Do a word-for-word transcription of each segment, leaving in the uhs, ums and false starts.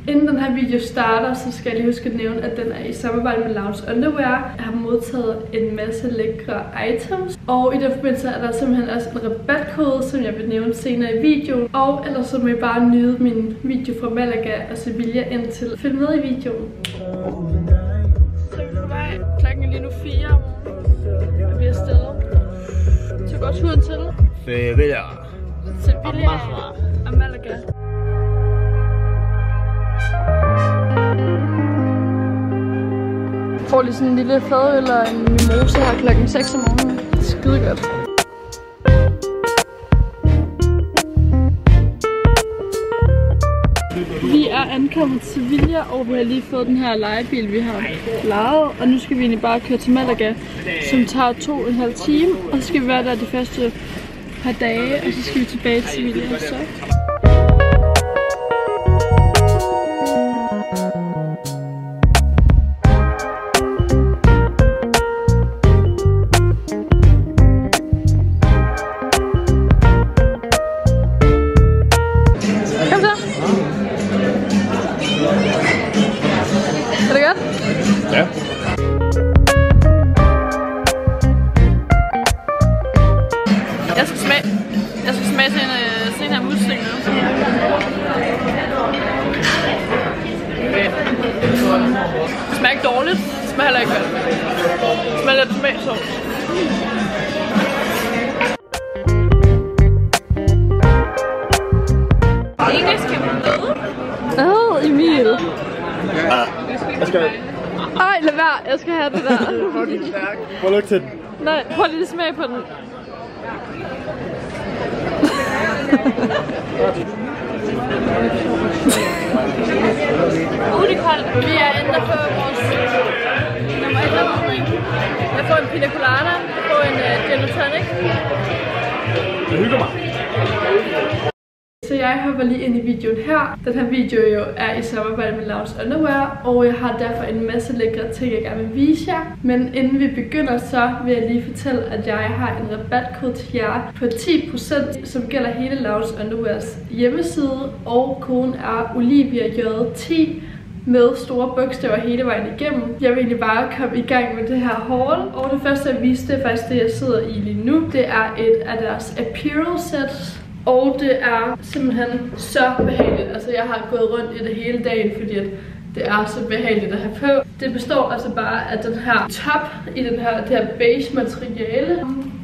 Inden den her video starter, så skal jeg lige huske at nævne, at den er i samarbejde med Lounge Underwear. Jeg har modtaget en masse lækre items, og i den forbindelse er der simpelthen også en rabatkode, som jeg vil nævne senere i videoen. Og ellers så må I bare nyde min video fra Malaga og Sevilla indtil. Følg med i videoen. Så er vi på vej. Klokken er lige nu fire om morgenen, og vi er afsted. Så går turen til Sevilla. Sevilla og Malaga. Jeg får lige sådan en lille fadøl og en mimosa her klokken seks om morgenen. Skide godt. Vi er ankommet til Sevilla, og vi har lige fået den her lejebil, vi har lejet. Og nu skal vi egentlig bare køre til Malaga, som tager to og en halv time. Og så skal vi være der de første par dage, og så skal vi tilbage til Sevilla. Så. Er det godt? Ja. Jeg skal smage. Jeg skal smage sådan en, sådan en her musling nu. Okay. Det smager ikke dårligt. Det smager heller ikke godt. Det smager lidt tomatsovs. Egentlig skal man med. Åh, Emil. Jeg skal... Ej, lad være. Jeg skal have det der. Prøv at lugte til den. Nej, prøv lige at smage på den. Uh, det er koldt. Vi er inde på vores nummer et drink. Jeg får en pina colada, jeg får en uh, gin and tonic. Jeg hygger mig. Så jeg hopper lige ind i videoen her. Den her video jo er i samarbejde med Lounge Underwear, og jeg har derfor en masse lækre ting, jeg gerne vil vise jer. Men inden vi begynder, så vil jeg lige fortælle, at jeg har en rabatkode til jer på ti procent, som gælder hele Lounge Underwears hjemmeside, og koden er Olivia J ti med store bogstaver hele vejen igennem. Jeg vil egentlig bare komme i gang med det her haul, og det første jeg viste, det er faktisk det, jeg sidder i lige nu. Det er et af deres apparel sets. Og det er simpelthen så behageligt. Altså jeg har gået rundt i det hele dagen, fordi at det er så behageligt at have på. Det består altså bare af den her top i den her, det her beige materiale.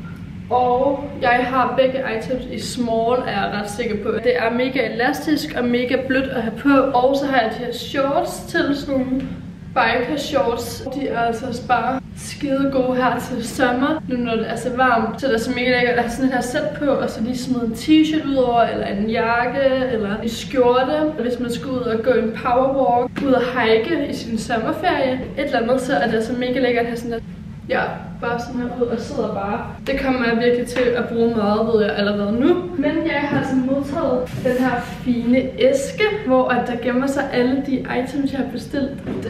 Og jeg har begge items i small, er jeg ret sikker på. Det er mega elastisk og mega blødt at have på. Og så har jeg de her shorts til sådan nogle biker shorts. De er altså bare skide gode her til sommer, nu når det er så varmt. Så det er så mega lækkert at have sådan her sæt på, og så lige smide en t-shirt ud over, eller en jakke, eller en skjorte. Hvis man skal ud og gå en powerwalk, ud og hike i sin sommerferie, et eller andet, så er det altså mega lækkert at have sådan her. Ja, bare sådan her ud og sidder bare. Det kommer jeg virkelig til at bruge meget, ved jeg allerede nu. Men jeg har altså modtaget den her fine æske, hvor at der gemmer sig alle de items, jeg har bestilt.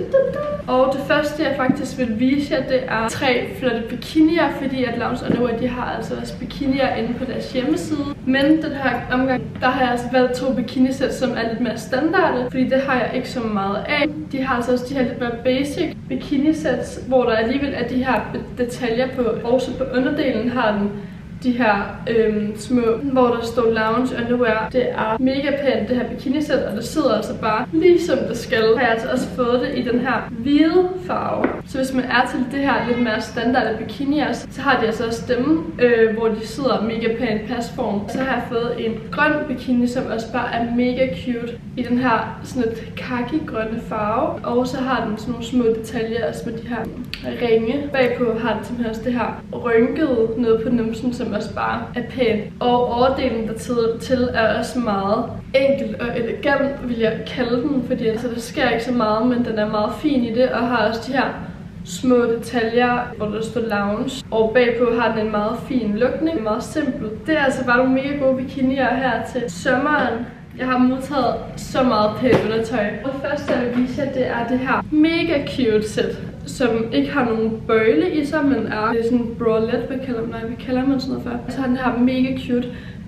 Og det første, jeg faktisk vil vise jer, det er tre flotte bikinier, fordi at Lounge Underwear, de har altså også bikinier inde på deres hjemmeside. Men den her omgang, der har jeg altså valgt to bikinisæt, som er lidt mere standarde, fordi det har jeg ikke så meget af. De har altså også de her lidt mere basic bikinisæt, hvor der alligevel er de her detaljer på. Også på underdelen har den de her øhm, små, hvor der står Lounge Underwear. Det er mega pænt, det her bikinisæt, og det sidder altså bare ligesom det skal. Har jeg altså også fået det i den her hvide farve. Så hvis man er til det her lidt mere standarde bikinier, så har de altså også dem, øh, hvor de sidder mega pænt pasform. Så har jeg fået en grøn bikini, som også bare er mega cute i den her sådan et khaki-grønne farve. Og så har den sådan nogle små detaljer, også med de her ringe. Bagpå har den simpelthen også det her rynkede nede på numsen, som også bare er pænt. Og overdelen dertil er også meget enkel og elegant, vil jeg kalde den, fordi altså, der sker ikke så meget, men den er meget fin i det, og har også de her små detaljer, hvor der står Lounge. Og bagpå har den en meget fin lukning, meget simpel. Det er altså bare nogle mega gode bikinier her til sommeren. Jeg har modtaget så meget pænt undertøj. Og det første, jeg vil vise jer, det er det her mega cute sæt, som ikke har nogen bøjle i sig, men er det er sådan en bralette, hvad kalder man, hvad kalder man sådan noget for. Så har den her mega cute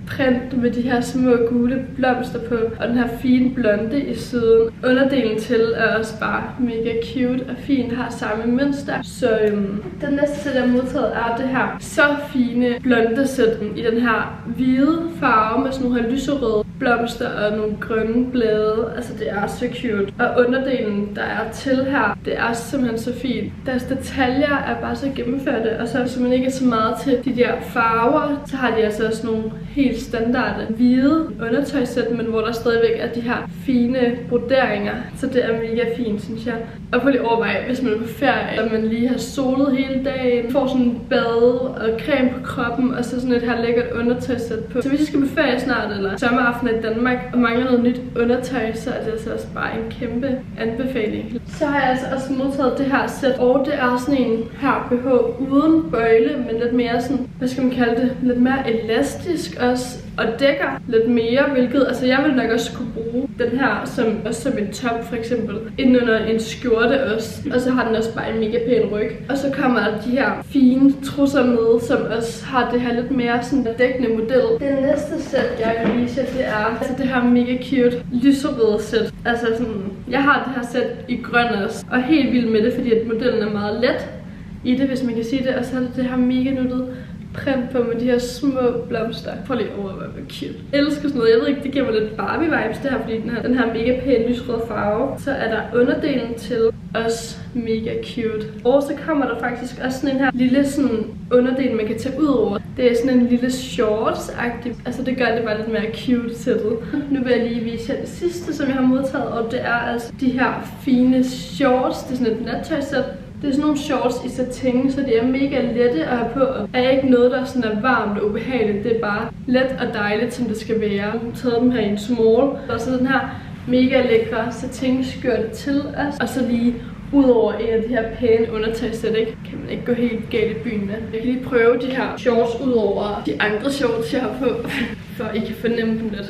print med de her små gule blomster på, og den her fine blonde i siden. Underdelen til er også bare mega cute og fin, har samme mønster. Så øhm, den næste sæt, jeg har modtaget, er det her så fine blonde sæt i den her hvide farve med sådan nogle her lyserøde blomster og nogle grønne blade. Altså det er så cute. Og underdelen, der er til her, det er simpelthen så fint. Deres detaljer er bare så gennemførte, og så hvis man ikke er så meget til de der farver, så har de altså også nogle helt standarde hvide undertøjssæt, men hvor der stadigvæk er de her fine broderinger. Så det er mega fint, synes jeg. Og på lige overvej, hvis man er på ferie, og man lige har solet hele dagen, får sådan en bad og creme på kroppen, og så sådan et her lækkert undertøjssæt på. Så hvis I skal på ferie snart, eller sommeraften i Danmark, og mangler noget nyt undertøj, så er det altså også bare en kæmpe anbefaling. Så har jeg altså også modtaget det her sæt, og det er sådan en her B H uden bøjle, men lidt mere sådan, hvad skal man kalde det, lidt mere elastisk også, og dækker lidt mere, hvilket, altså jeg vil nok også kunne bruge den her som, også som en top for eksempel, inden under en skjorte også, og så har den også bare en mega pæn ryg. Og så kommer der de her fine trusser med, som også har det her lidt mere sådan dækkende model. Det næste sæt, jeg vil vise jer, det er altså det her mega cute lyserøde sæt. Altså sådan, jeg har det her sæt i grøn også, og helt vild med det, fordi at modellen er meget let i det, hvis man kan sige det, og så er det det her mega nuttede print på med de her små blomster. Prøv lige over, hvor cute. Jeg elsker sådan noget. Jeg ved ikke, det giver mig lidt Barbie-vibes det her, fordi den her, den her mega pæn lysrøde farve. Så er der underdelen til også mega cute. Og så kommer der faktisk også sådan en her lille sådan underdel, man kan tage ud over. Det er sådan en lille shorts-agtig. Altså det gør det bare lidt mere cute sættet. Nu vil jeg lige vise jer det sidste, som jeg har modtaget, og det er altså de her fine shorts. Det er sådan et nattøjssæt. Det er sådan nogle shorts i satin, så de er mega lette at have på. Og er ikke noget, der sådan er varmt og ubehageligt. Det er bare let og dejligt, som det skal være. Jeg har taget dem her i en small. Og så den her mega lækre satin-skjorte til os. Og så lige ud over en af de her pæne undertøjssæt, ikke? Kan man ikke gå helt galt i byen med. Jeg kan lige prøve de her shorts ud over de andre shorts, jeg har på, for I kan fornemme dem lidt.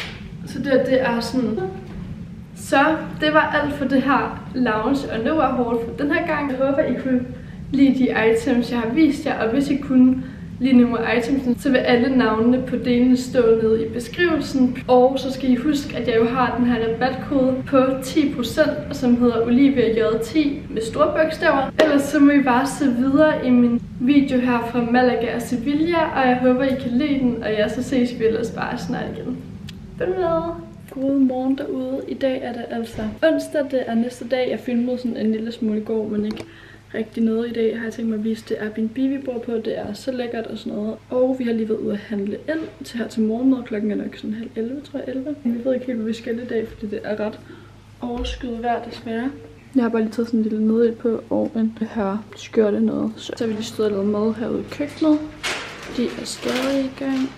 Så det, det er sådan... Så det var alt for det her lounge underwear haul for den her gang. Jeg håber, I kunne lide de items, jeg har vist jer. Og hvis I kunne lide nogle af itemsene, så vil alle navnene på delene stå nede i beskrivelsen. Og så skal I huske, at jeg jo har den her rabatkode på ti procent, som hedder Olivia J ti med store bogstaver. Ellers så må I bare se videre i min video her fra Malaga og Sevilla. Og jeg håber, I kan lide den. Og ja, så ses vi ellers bare snart igen. Følg med! God morgen derude. I dag er det altså onsdag. Det er næste dag. Jeg filmede sådan en lille smule i går, men ikke rigtig noget i dag. Jeg har tænkt mig at vise det Airbnb, vi bor på. Det er så lækkert og sådan noget. Og vi har lige været ude at handle ind til her til morgenmad. Klokken er nok sådan halv elleve, tror jeg, elleve. Vi ved ikke helt, hvad vi skal i dag, fordi det er ret overskyet vejr desværre. Jeg har bare lige taget sådan en lille nedel på og en det her skørte noget. Så har vi lige stået og lavet mad herude i køkkenet. De er stadig i gang.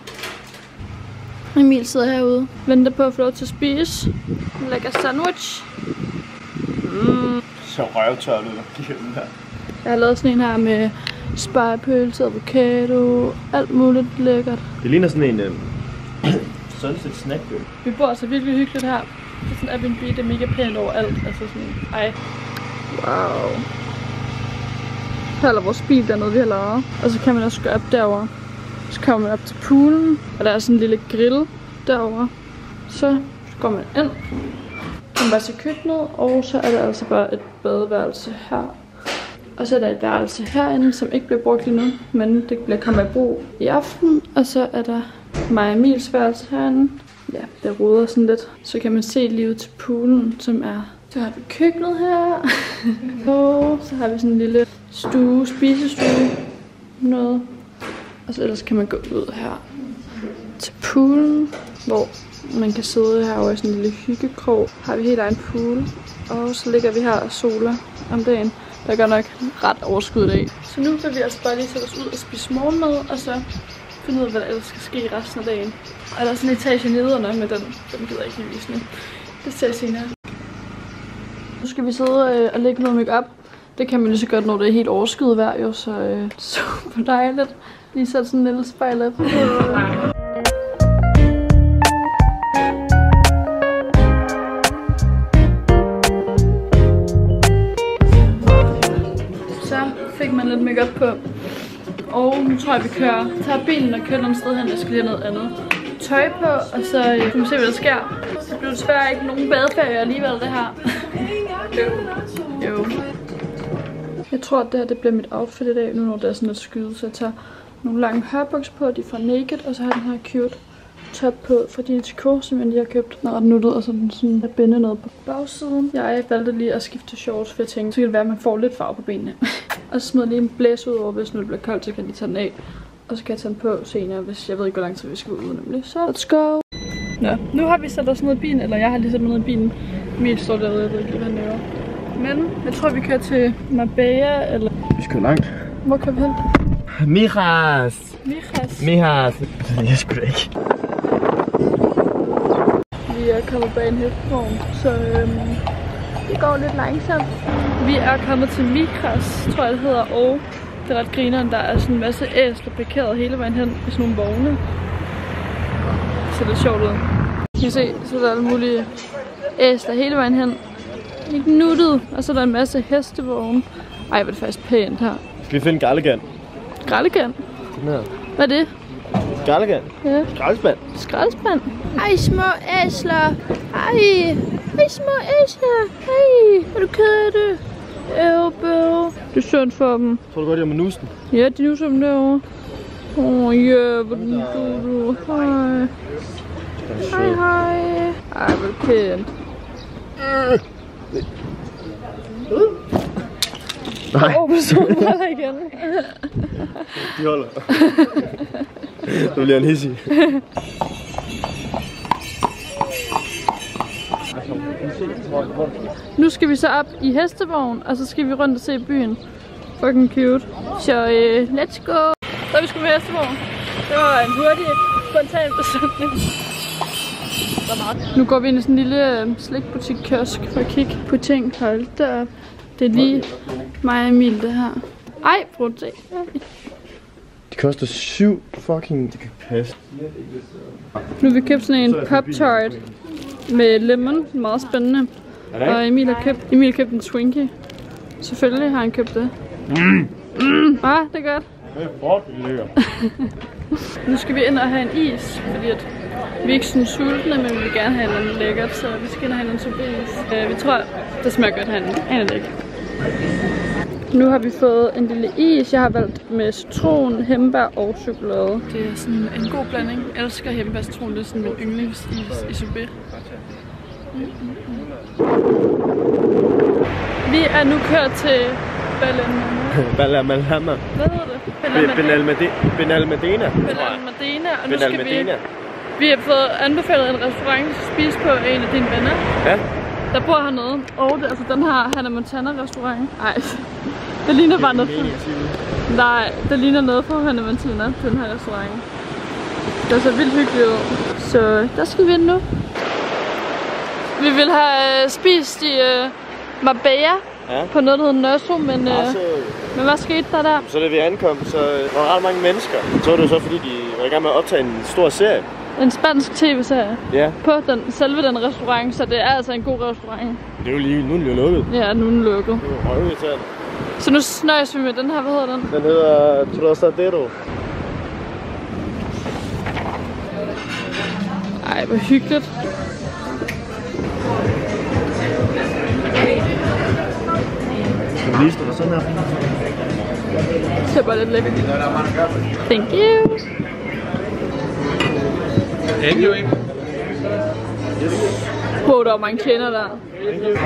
Emil sidder herude, venter på at få lov til at spise. En lækker sandwich. Mm. Så røvtørret ud igennem her. Jeg har lavet sådan en her med spegepølse, avocado, alt muligt lækkert. Det ligner sådan en øh, sunset snackbøl. Vi bor altså virkelig hyggeligt her. Det er sådan Airbnb, det er mega pænt overalt. Altså sådan, ej. Wow. Her er vores bil dernede, vi har lavet. Og så kan man også gå op derover. Så kommer man op til poolen, og der er sådan en lille grill derovre. Så går man ind, kommer bare til køkkenet, og så er der altså bare et badeværelse her. Og så er der et værelse herinde, som ikke bliver brugt lige nu, men det bliver kommer i brug i aften. Og så er der mig og Emils værelse herinde. Ja, der roder sådan lidt. Så kan man se lige ud til poolen, som er... Så har vi køkkenet her. Og så har vi sådan en lille stue, spisestue, noget. Og så ellers kan man gå ud her til poolen, hvor man kan sidde herovre i sådan en lille hyggekrog. Har vi helt egen pool. Og så ligger vi her og soler om dagen. Der gør nok ret overskud i dag. Så nu vil vi altså bare lige sætte os ud og spise morgenmad, og så finde ud af, hvad der ellers skal ske resten af dagen. Og der er sådan en etage nederne, men den, den gider jeg ikke lige vise nu. Det ser jeg senere. Nu skal vi sidde og lægge noget make-up. Det kan man lige så godt, når det er helt overskyet vejr, jo, så øh, super dejligt. Lige sætte sådan en lille spejl op. Så fik man lidt make-up på. Og nu tror jeg, vi kører. Tager bilen og kører et sted hen. Jeg skal lige have noget andet. tøj på, og så øh, kan vi se, hvad der sker. Det bliver desværre ikke nogen badeferie alligevel, det her. Jo. Jo. Jeg tror, at det her det bliver mit outfit i dag, nu når det er sådan lidt skyde, så jeg tager nogle lange hørbukser på, de er fra Naked, og så har jeg den her cute top på fra Dinatico, som jeg lige har købt. Den er ret nuttet, og så den sådan at binde noget på bagsiden. Jeg valgte lige at skifte til shorts, for jeg tænkte, så kan det være, at man får lidt farve på benene. Og så smider jeg lige en blæse ud over, hvis nu det bliver koldt, så kan jeg lige tage den af. Og så kan jeg tage den på senere, hvis jeg ved ikke, hvor lang tid vi skal ud nemlig. Så let's go! Nå, nu har vi sat os ned i bilen, eller jeg har lige sat mig ned i bilen. Emil står derude, jeg ved ikke, hvad han laver. Men jeg tror, vi kører til Marbella, eller... Vi skal langt. Hvor kører vi hen? Mijas! Mijas. Mijas! Jeg skulle ikke. Vi er kommet bag en hestevogn, så øhm, det går lidt langsomt. Vi er kommet til Mijas, tror jeg det hedder, og det er ret grineren, der er sådan en masse æsler parkeret hele vejen hen i sådan nogle vogne. Det ser lidt sjovt ud. I kan se, så er der alle mulige æsler hele vejen hen. Ikke nuttet, og så er der en masse hestevogne. Ej, hvor er det faktisk pænt her. Skal vi finde Garlegan? Garlegan? Den her. Hvad er det? Garlegan? Ja. Skraldespand. Skraldespand? Ej, små æsler. Ej, ej små æsler. Ej, er du ked af det? Øv, bøv. Det er synd for dem. Tror du godt, jeg må nusse den? Ja, de nuser dem derovre. Åh, oh, ja, hvor den du, du. Hej. Hej, hej. Ej, hvor er det pænt. Nej. Åh, personen holder igen. De holder. Nu bliver han hissig. Nu skal vi så op i hestevogn, og så skal vi rundt og se byen. Fucking cute. Så uh, let's go. Så er vi sgu med hestevogn. Det var en hurtig, spontan beslutning. Nu går vi ind i sådan en lille uh, slikbutik-kiosk for at kigge på ting. Hold da op. Det er lige mig og Emil, det her. Ej, prøv at se. Det koster syv fucking... Det kan passe. Nu har vi købt sådan en Pop-Tart med lemon. Meget spændende. Og Emil har købt, Emil har købt en Twinkie. Selvfølgelig har han købt det. Mm. Mm. Ah, det er godt. Det er fucking lækkert. Nu skal vi ind og have en is, fordi at vi er ikke sådan sultne, men vi vil gerne have noget lækkert, så vi skal ind og have noget is. Uh, vi tror, det smager godt herinde. Aner det ikke. Nu har vi fået en lille is. Jeg har valgt med citron, hembær og chokolade. Det er sådan en god blanding. Jeg elsker hembær og citron. Det er sådan min yndlingsis i sorbet. Mm, mm, mm. Vi er nu kørt til Benalmadena. Hvad hedder det? Benalmadena. Benalmadena. Benalmadena. Og nu skal vi... Vi har fået anbefalet en restaurant at spise på en af dine venner. Ja. Der bor hernede. Og det er altså den her Hannah Montana restaurant. Ej, det ligner bare noget. Nej, det ligner noget på Hannah Montana, den her restaurant. Det er så vildt hyggeligt ud. Så der skal vi ind nu. Vi vil have spist i uh, Marbella. Ja. På noget, der hedder Nøsso, men, ja, så, øh, men hvad skete der der? Så da vi ankom, så var der ret mange mennesker. Så var det så fordi, de var i gang med at optage en stor serie. En spansk tv-serie? Ja. På den, selve den restaurant, så det er altså en god restaurant. Det er jo lige, nu er den jo lukket. Ja, nu er den lukket. Det er jo røvirriterende. Så nu snøjes vi med den her, hvad hedder den? Den hedder Trocadero. Ej, hvor hyggeligt. Skal vi lige stå sådan her? Det ser bare lidt lækkert. Thank you. Thank you, ikke? Wow, der er mange tjener der. Thank you.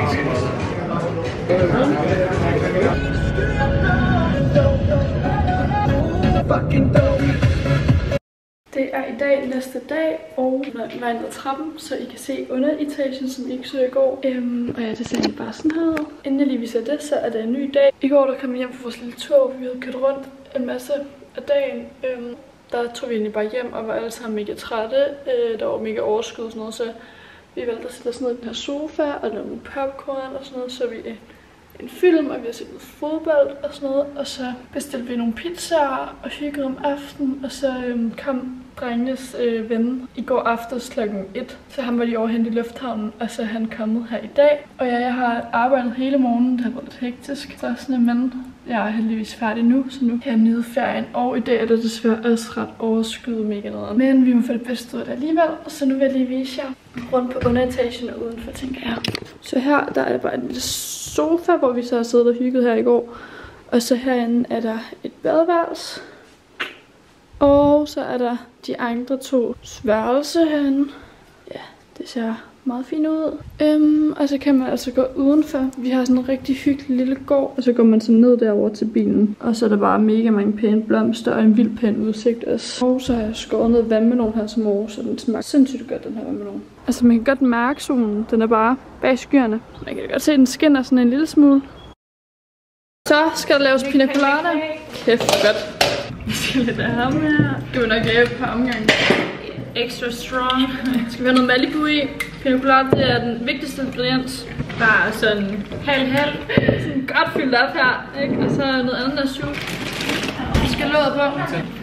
Det er i dag næste dag, og jeg er vej ned ad trappen, så I kan se underetagen, som I ikke så i går. Øhm, og ja, det ser egentlig bare sådan her ud. Inden jeg lige viser det, så er det en ny dag. I går der kom jeg hjem fra vores lille tog, vi havde kørt rundt en masse af dagen. Øhm, der tog vi egentlig bare hjem og var alle sammen mega trætte. Øh, der var mega overskud og sådan noget, så vi valgte at sætte os ned i den her sofa og lave nogle popcorn og sådan noget, så vi en film, og vi har set noget fodbold og sådan noget. Og så bestilte vi nogle pizzaer og hyggede om aftenen. Og så øhm, kom drengenes øh, ven i går aftes klokken et. Så han var lige overhentet i lufthavnen, og så er han kommet her i dag. Og ja, jeg har arbejdet hele morgenen, det har været lidt hektisk. Så sådan, men jeg er heldigvis færdig nu, så nu kan jeg nyde ferien. Og i dag er det desværre også ret overskyet mega noget. Men vi må få det bedste ud af det alligevel. Så nu vil jeg lige vise jer rundt på underetagen og udenfor, tænker jeg. Så her, der er bare en lille sofa, hvor vi så har siddet og hygget her i går. Og så herinde er der et badeværelse. Og så er der de andre to værelse herinde. Ja, det ser meget fint ud. Øhm, og så kan man altså gå udenfor. Vi har sådan en rigtig hyggelig lille gård. Og så går man så ned derover til bilen. Og så er der bare mega mange pæne blomster og en vild pæn udsigt også. Og så har jeg skåret noget vandmelon her som år, så den smager sindssygt godt, den her vandmelon. Altså man kan godt mærke solen. Den er bare bag skyerne. Man kan godt se, at den skinner sådan en lille smule. Så skal der laves pina colada. Kæft, godt. Vi skal lidt af ham her. Det var nok lave et par omgange. Extra strong. Skal vi have noget Malibu i? Pina colada, det er den vigtigste ingrediens. Bare sådan halv-halv. Sådan godt fyldt op her, ikke? Og så noget andet der syv. Vi skal låde på.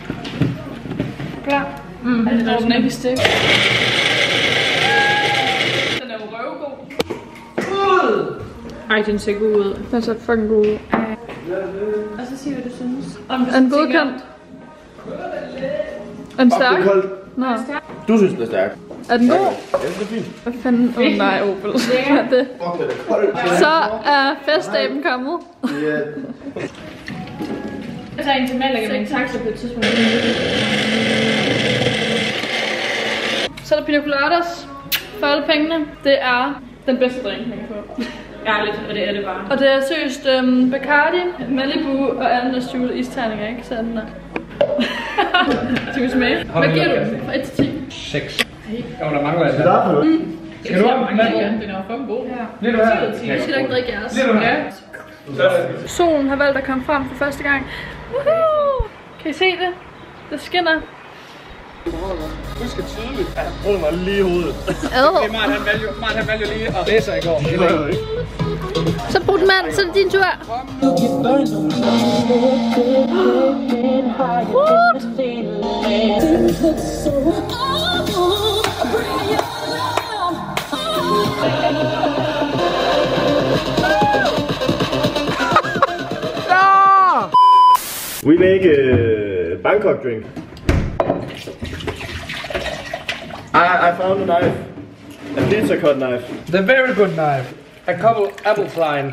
Klar? Mm, det er den ikke i stik. Den er jo røvgod. Ud! Ej, den ser god ud. Den ser fucking god ud. Og så sig, hvad du synes. Om du er den godkendt? Er den stærk? Nå. Du synes, den er stærk. Er den god? Ja, det er fint. Hvad fanden? Åh oh, nej, Opel. Hvad er det? Så er festdagen kommet. Jeg tager en til Malaga med en taxa på et tidspunkt. Så er der pina coladas. For alle pengene. Det er den bedste drink, man kan få. Ærligt, og det er det bare. Og det er seriøst um, Bacardi, Malibu og andre skjulte isterninger, ikke? Så den der. Skal vi smage? Hvad giver du? Fra et til ti? seks. Jo, der mangler jeg. Det er der. Mm. Skal du have? Den er fucking god. Ja. Lidt du her. Jeg skal da ikke drikke jeres. Lidt du her. Solen har valgt at komme frem for første gang. Woohoo! Kan I se det? Det skinner. Husk at tydeligt. Ja, brug mig lige i hovedet. Ad. Det er Mart, han valgte jo, Mart, han valgte jo lige at læse i går. Det var jo ikke. Så brug den mand, så er det din tur. We make a Bangkok drink. I, I found a knife. A pizza cut knife. The very good knife. A couple apple flying.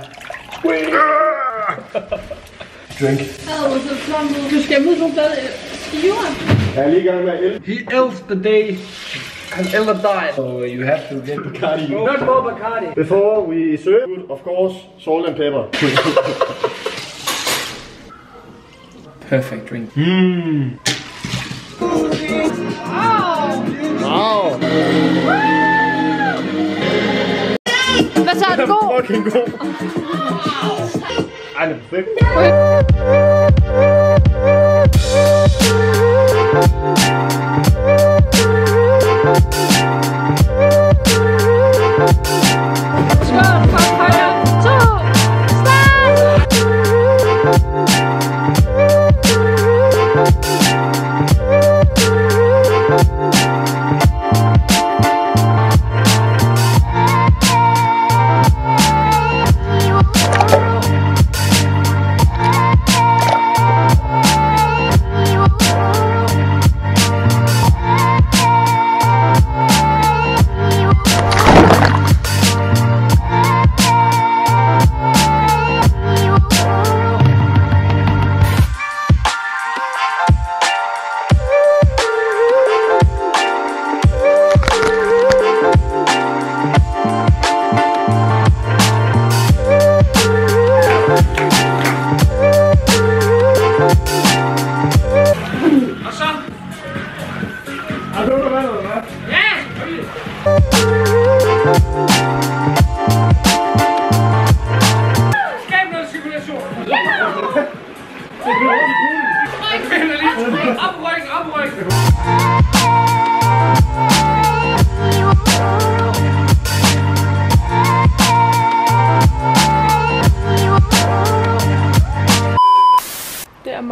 Drink. Du skal ud på bladet skiver. Jeg er lige i gang med at el. He else the day an elder died. So you have to get Bacardi. not more Bacardi. Before we serve, of course, salt and pepper. Perfect drink. Mmm. Wow. Hvad så er den god? Fucking god. Ej, den er perfekt. Skål for pakker to. Start!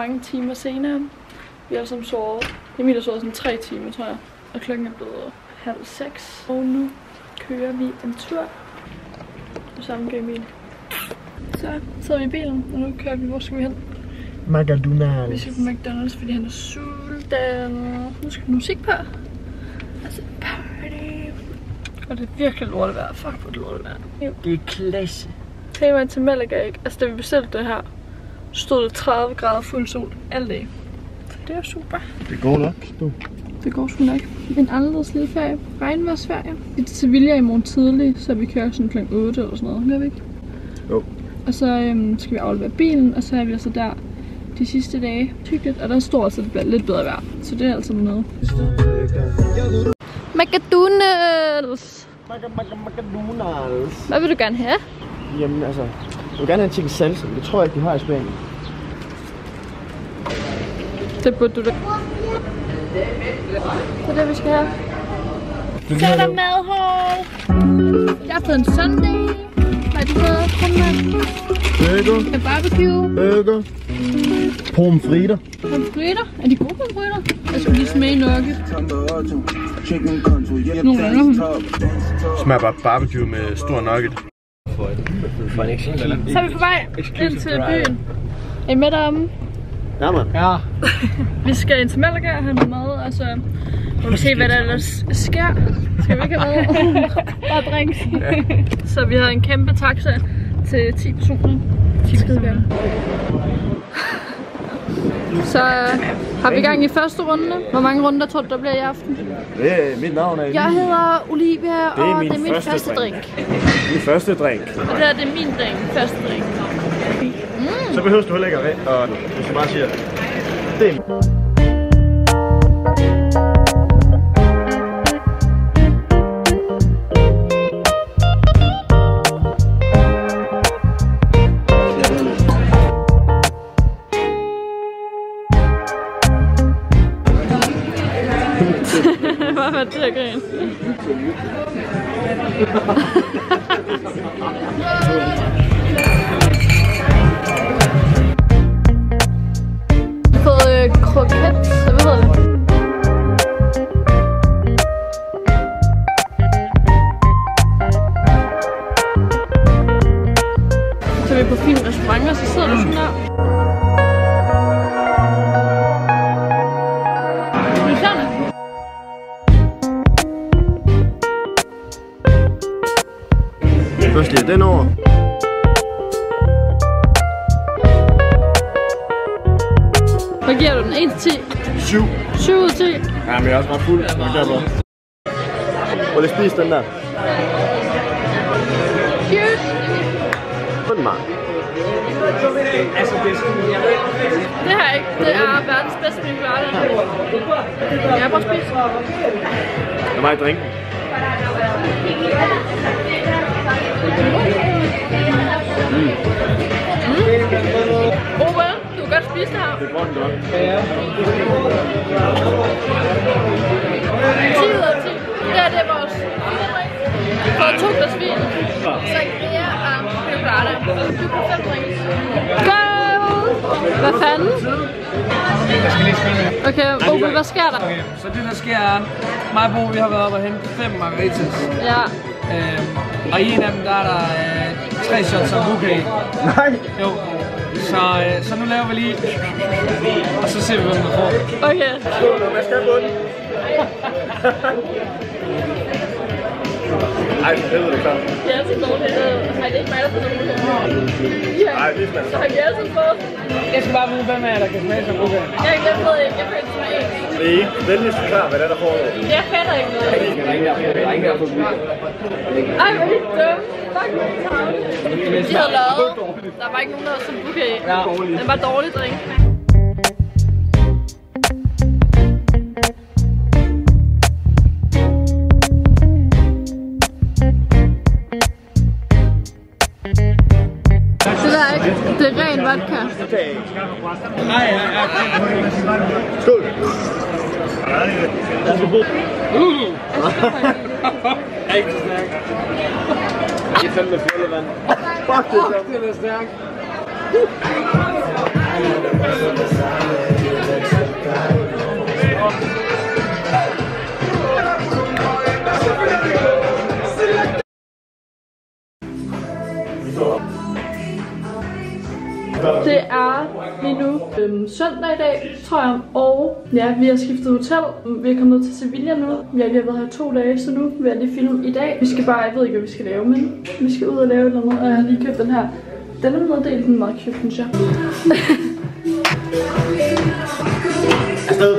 mange timer senere. Vi har alle sammen sovet. Emil har sovet sådan tre timer, tror jeg. Og klokken er blevet halv seks. Og nu kører vi en tur. Og sammen med Emil. Så sidder vi i bilen, og nu kører vi. Hvor skal vi hen? McDonald's. Vi skal på McDonald's, fordi han er sulten. Nu skal vi musik på. Altså party. Og det er virkelig lortevejr. Fuck, hvor det lortevejr. Det er klasse. Hele vejen til Malaga, ikke? Altså, da vi bestilte det her, stod det tredive grader fuld sol alle dage. Så det er super. Det går nok, du. Det går sgu nok. En anderledes lille ferie. Regnværsferie. Vi er til Sevilla i morgen tidlig, så vi kører sådan klokken otte eller sådan noget. Gør vi ikke? Jo. Og så øhm, skal vi aflevere bilen, og så er vi altså der de sidste dage. Hyggeligt. Og der står altså, det bliver lidt bedre vejr. Så det er altså noget. McDonald's. McDonald's. Hvad vil du gerne have? Jamen altså, jeg vil gerne have en chicken salsa, men det tror jeg ikke, de har i Spanien. Det burde du da. Det er det, vi skal have. Så er der madhål. Jeg har fået en sundae. Hvad er det hedder? Burger. En barbecue. Burger. Pomfritter. Pomfritter? Er de gode pomfritter? Jeg skulle lige smage nugget. Nogle gange. Smager bare barbecue med stor nugget. Så er vi på vej ind til byen. Er I med deromme? Ja, man. Ja. Vi skal ind til Malaga og have noget mad, og så må vi se, hvad der ellers sker. Skal vi ikke have mad? Bare drinks. Ja. Så vi har en kæmpe taxa til ti personer. ti personer. Så har vi gang i første runde. Hvor mange runder tror du, der bliver i aften? Det er mit navn er Jeg hedder Olivia, og det er min, det er min første, første drink. drink. Min første drink. Og det her det er min drink, første drink. Mm. Så behøver du heller ikke at ræde, og hvis du bare siger, det er... Hvad var det her grin? Fået øh, kroket, hvad hedder det? Så er vi på fin restaurant, og så sidder du sådan der. Først lige den over. Hvad giver du den? en til ti? syv. syv ud af ti? Ja, men jeg er også bare fuld. Hvad gør du? Prøv lige at spise den der. Cheers! Sådan meget. Det her ikke. Det er verdens bedste pina colada. Jeg prøver at spise. Jeg må ikke drinke. Mm. Mm. Ove, du kan godt spise det her. Det er godt nok. ti ud af ti. Det her det er vores drink. Vi får to glas vin. Sangria og pina colada. Du får fem drinks. Go! Hvad fanden? Okay, Ove, hvad sker der? Okay, så det der sker er, mig og Bo, vi har været oppe og hente fem margaritas. Ja. Øhm, og i en af dem, der er der øh, tre shots af bouquet. Nej! Jo. Så, øh, så nu laver vi lige, og så ser vi, hvem der får. Okay. Jeg skal på den. Ej, det er det klart. Det er altid dårligt. Har det ikke mig, der får noget? Nej, det er smager. Så har vi altid fået. Jeg skal bare vide, hvem af jer, der kan smage som bouquet. Jeg er ikke ved ikke. Jeg føler det er en. Det er ikke venligst klar, hvad der er, der foregår. Jeg fatter ikke noget. Der er ingen, der har fået bouquet. Ej, hvor er det dumt. Fuck, hvor er det tavligt. De havde lavet. Der var ikke nogen, der havde sådan bouquet. Den var dårlig drink. Det der er ikke. Det er ren vodka. Nej, ja, ja. Skål! Jeg skal bo. Ikke så stærkt. Det er fandme fjollet vand. Fuck, det er det er stærkt. Det er lige nu øhm, søndag i dag, tror jeg, og ja, vi har skiftet hotel. Vi er kommet til Sevilla nu. Ja, vi har været her to dage, så nu vil jeg lige filme i dag. Vi skal bare, jeg ved ikke, hvad vi skal lave, men vi skal ud og lave et eller andet. Og jeg har lige købt den her. Den er neddelt, den er meget cute, synes jeg. Afsted!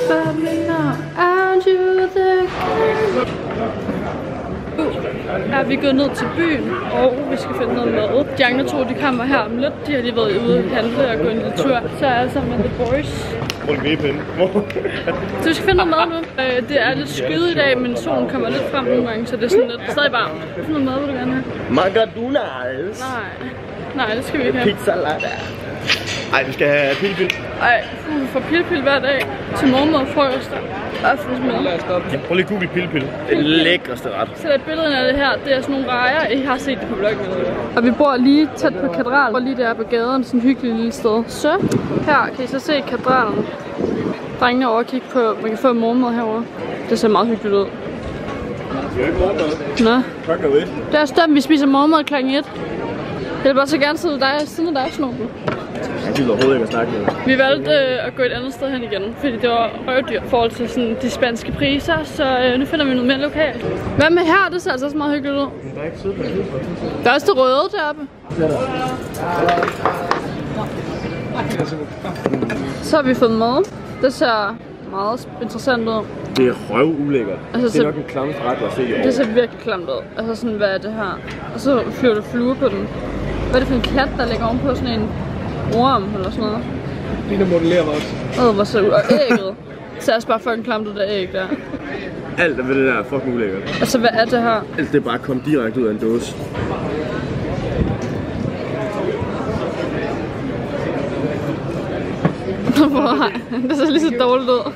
Ja, vi er gået ned til byen, og vi skal finde noget mad. De andre to, de kommer her om lidt. De har lige været ude og handle og gå en lille tur. Så er jeg sammen med The Boys. Så vi skal finde noget mad nu. Det er lidt skyet i dag, men solen kommer lidt frem nogle gange, så det er sådan lidt stadig varmt. Hvad for noget mad vil du gerne have? McDonald's. Nej. Nej, det skal vi ikke have. Pizza lada. Ej, vi skal have pilpil. Ej, vi får pilpil hver dag til morgenmad og frokost og aftensmad. Prøv lige at google pilpil. Det er lækreste ret. Så der er billederne af det her. Det er sådan nogle rejer. I har set det på bloggen. Og vi bor lige tæt på katedralen. Og lige der på gaden. Sådan et hyggeligt lille sted. Så her kan I så se katedralen. Drengene over og kigge på. Man kan få morgenmad herovre. Det ser meget hyggeligt ud. Det er ikke morgenmad. Nå. Klokken er et. Det er stemt, vi spiser morgenmad klokken et. Jeg vil bare så gerne sidde dig, siden af dig, Snoben. Jeg gider overhovedet ikke at snakke med. Vi valgte øh, at gå et andet sted hen igen, fordi det var røvdyrt i forhold til sådan, de spanske priser, så øh, nu finder vi noget mere lokalt. Hvad med her? Det ser altså også meget hyggeligt ud. Der er ikke siddet på det. Der er også det røde deroppe. Så har vi fået mad. Det ser meget interessant ud. Det er røvulækkert. Altså, det er nok en klamme forret at se i år. Det ser virkelig klamt ud. Altså sådan, hvad er det her? Og så flyver der fluer på den. Hvad er det for en kat, der ligger ovenpå sådan en orm eller sådan noget? Det der modellerer også. Åh, hvor ser ud. Og ægget. Det ser også bare fucking klamt ud, der æg der. Alt er ved det der fucking ulækkert. Altså, hvad er det her? Alt det er bare kommet direkte ud af en dåse. Det ser lige så dårligt ud.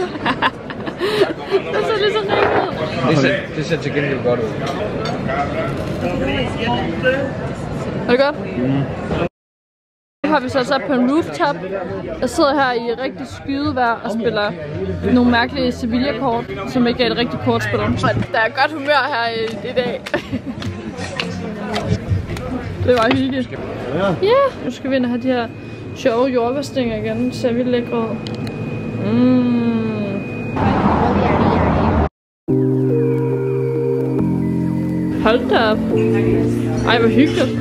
Det ser lige så rigtig ud. Det ser, det ser til gengæld godt ud. Er det godt? Mm. Nu har vi så sat på en rooftop. Jeg sidder her i rigtig skydevejr og spiller nogle mærkelige Sevilla-kort, som ikke er et rigtigt kortspil. Der er godt humør her i, i dag. Det var hyggeligt. Ja. Yeah. Nu skal vi ind og have de her sjove jordbærstænger igen. Det ser vildt lækkert ud. Mm. Hold da op. Ej, hvor hyggeligt.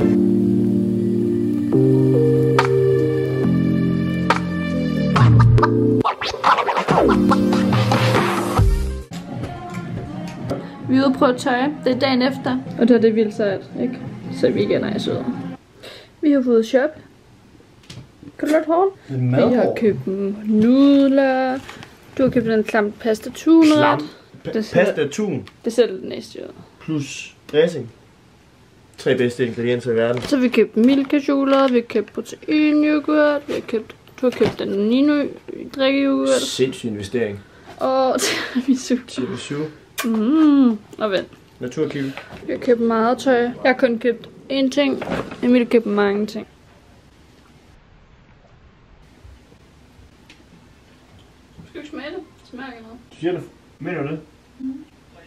Vi er ude og prøve tøj. Det er dagen efter. Og det er det vildt sejt, ikke? Så vi igen er søde. Vi har fået shop. Kan du lade hårdt? Vi har købt nudler. Du har købt en klam pasta tunret. Pasta tun. Det ser lidt næste ud. Plus dressing. Tre bedste ingredienser i verden. Så vi har købt mælkechokolade, vi har købt proteinyoghurt, vi har købt, du har købt den Nino drikkeyoghurt. Sindssyg investering. Og tiramisu. Tiramisu. Mm, og vent. Naturkiwi. Jeg har købt meget tøj. Jeg har kun købt én ting. Emil har købt mange ting. Skal vi smage det? Smager ikke noget. Siger du? Mener du det? Mm.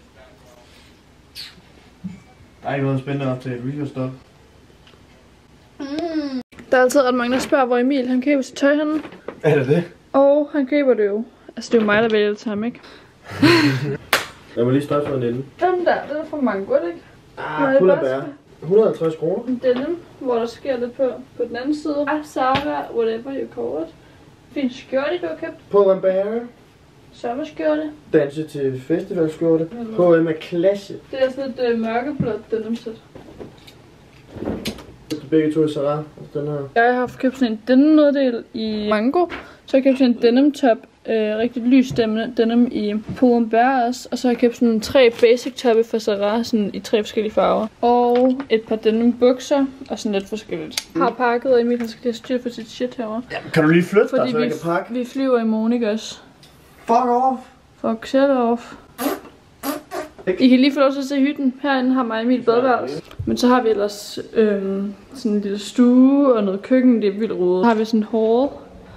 Der er ikke noget spændende op til et review-stop. Mm. Der er altid ret mange, der spørger, hvor Emil han køber sit tøj henne. Er det det? Og han køber det jo. Altså det er jo mig, der vælger det til ham, ikke? Jeg må lige starte for en ende. Den der, den er for mange godt, ikke? Ah, fuld af bær. et hundrede og halvtreds kroner. Denim, hvor der sker lidt på, på den anden side. Ah, Zara, whatever you call it. Fin skjorte, du har købt. Pull and Bear. Sommerskjorte. Danse til festivalskjorte. H og M er klasse. Det er sådan et uh, mørkeblåt denim-sæt. Begge to i Zara. Den her. Jeg har købt sådan en denim-neddel i mango. Så har jeg købt sådan en denim-top. Øh, rigtig lys denim i Pull and Bear også. Og så har jeg købt sådan tre basic toppe fra Zara, sådan i tre forskellige farver. Og et par denim bukser, og sådan lidt forskelligt. Jeg har pakket, og Emil han skal lige styr for sit shit herovre. Ja, kan du lige flytte Fordi dig, så vi, jeg kan pakke? vi flyver i morgen, ikke også? Fuck off! Fuck shut off. I kan lige få lov til at se hytten. Herinde har mig og Emil badeværelse. Men så har vi ellers øhm, sådan en lille stue og noget køkken. Det er vildt rodet. Så har vi sådan en hall.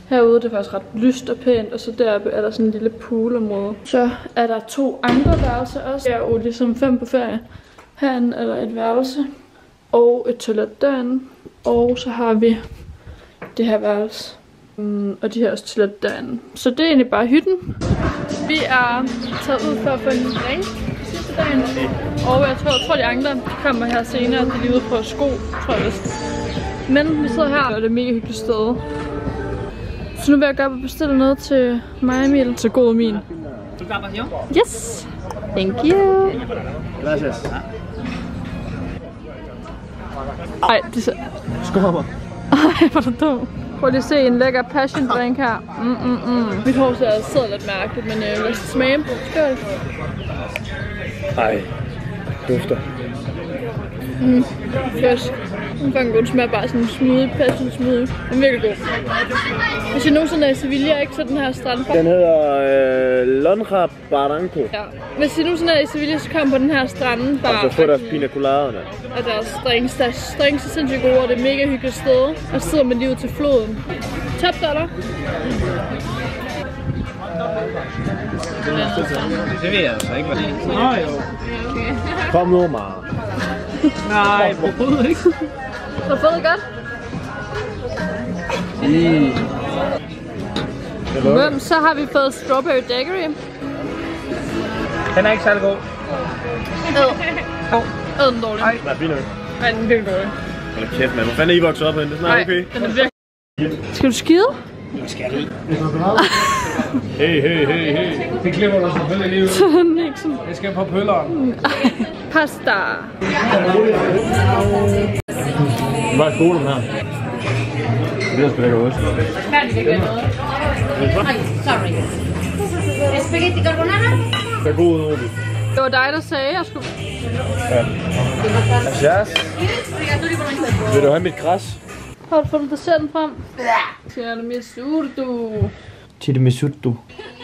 Herude det er faktisk ret lyst og pænt, og så deroppe er der sådan en lille poolområde. Så er der to andre værelser også. Jeg er jo ligesom fem på ferie. Herinde er der et værelse og et toilet derinde. Og så har vi det her værelse. Mm, og de her også toilet derinde. Så det er egentlig bare hytten. Vi er taget ud for at få en drink sidste dagen. Og jeg tror, jeg tror de andre de kommer her senere. De er lige ude på sko, tror jeg vist. Men vi sidder her, og det er et mega hyggeligt sted. Så nu vil jeg gøre og bestille noget til mig og Emil. Så god min. Yes! Thank you! Gracias. Ej, det ser... Skål. Ej, hvor er du dum. Prøv lige at se en lækker passion drink her. Mm, mm, mm. Mit hår ser sidder lidt mærkeligt, men øh, lad os smage. Skål. Ej, dufter. Mm, frisk. Den fandt god. Den smager bare sådan en smoothie, passion smoothie. Den er virkelig god. Hvis I nogensinde er i Sevilla, ikke så den her strand. Den hedder øh, Lonja Barranco. Ja. Hvis I nogensinde er i Sevilla, så kom på den her strand. Og så få deres pina colader. Og deres drinks. Deres drinks er sindssygt gode, og det er mega hyggeligt sted. Og så sidder man lige ud til floden. Top dollar. Det ved jeg altså ikke, hvad det er. Nå jo. Kom nu, Mara. Nej, overhovedet ikke. Har du fået det godt? Mm. Hvem, så har vi fået strawberry daiquiri. Den er ikke særlig god. Æd. Æd den dårlig. Nej, fint nok. Ej, den er virkelig dårlig. Hold kæft, man. Hvor fanden er I vokset op hen? Det er snart okay. Den er virkelig... Skal du skide? Hvad skal du? Hey, hey, hey, hey. Det klipper du selvfølgelig lige ud. Sådan ikke sådan. Jeg skal på pølleren. Pasta. Hvad er skolen her? Det er sgu da godt. Sorry. Spaghetti carbonara? Det er god ud. Det var dig, der sagde, at jeg skulle... Ja. Vil du have mit græs? Har du fundet desserten frem? Tiramisu. Tiramisu.